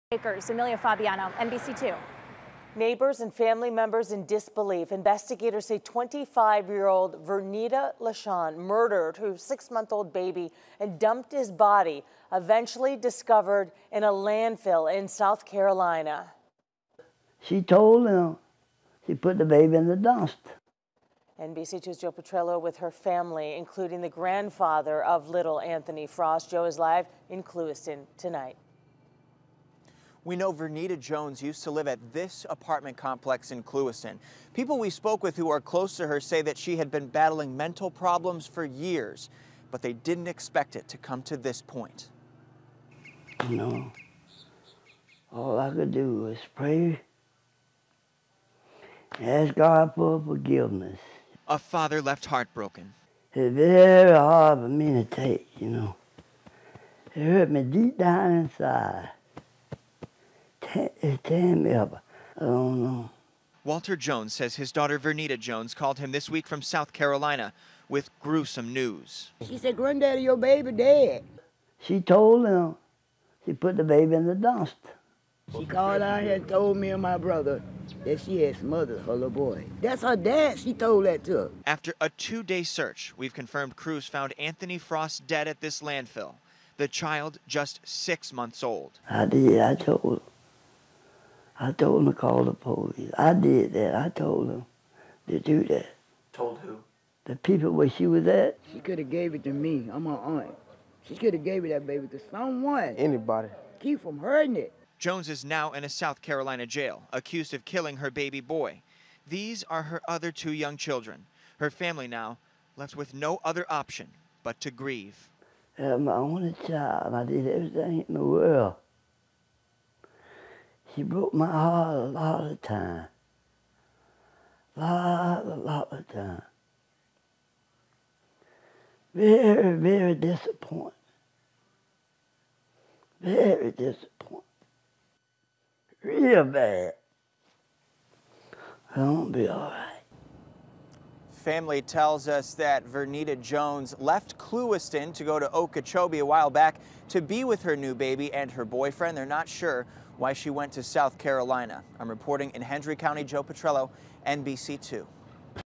Acres. Amelia Fabiano, NBC2. Neighbors and family members in disbelief. Investigators say 25-year-old Vernita LaShawn murdered her 6-month-old baby and dumped his body, eventually discovered in a landfill in South Carolina. She told him she put the baby in the dumpster. NBC2's Joe Petrello with her family, including the grandfather of little Anthony Frost. Joe is live in Clewiston tonight. We know Vernita Jones used to live at this apartment complex in Clewiston. People we spoke with who are close to her say that she had been battling mental problems for years, but they didn't expect it to come to this point. You know, all I could do was pray and ask God for forgiveness. A father left heartbroken. It's very hard for me to take, you know. It hurt me deep down inside. It's tearing me up. I don't know. Walter Jones says his daughter Vernita Jones called him this week from South Carolina with gruesome news. She said, "Granddaddy, your baby dead." She told him she put the baby in the dumpster. She called out here and told me and my brother that she had smothered her little boy. That's her dad. She told that to. After a 2-day search, we've confirmed crews found Anthony Frost dead at this landfill. The child just 6 months old. I did. I told him to call the police. I did that. I told him to do that. Told who? The people where she was at. She could have gave it to me. I'm her aunt. She could have gave that baby to someone. Anybody. Keep from hurting it. Jones is now in a South Carolina jail, accused of killing her baby boy. These are her other 2 young children. Her family now left with no other option but to grieve. I had my only child. I did everything in the world. She broke my heart a lot of time. A lot of time. Very, very disappointed. Very disappointed. Real bad. I won't be all right. Family tells us that Vernita Jones left Clewiston to go to Okeechobee a while back to be with her new baby and her boyfriend. They're not sure why she went to South Carolina. I'm reporting in Hendry County. Joe Petrello, NBC2.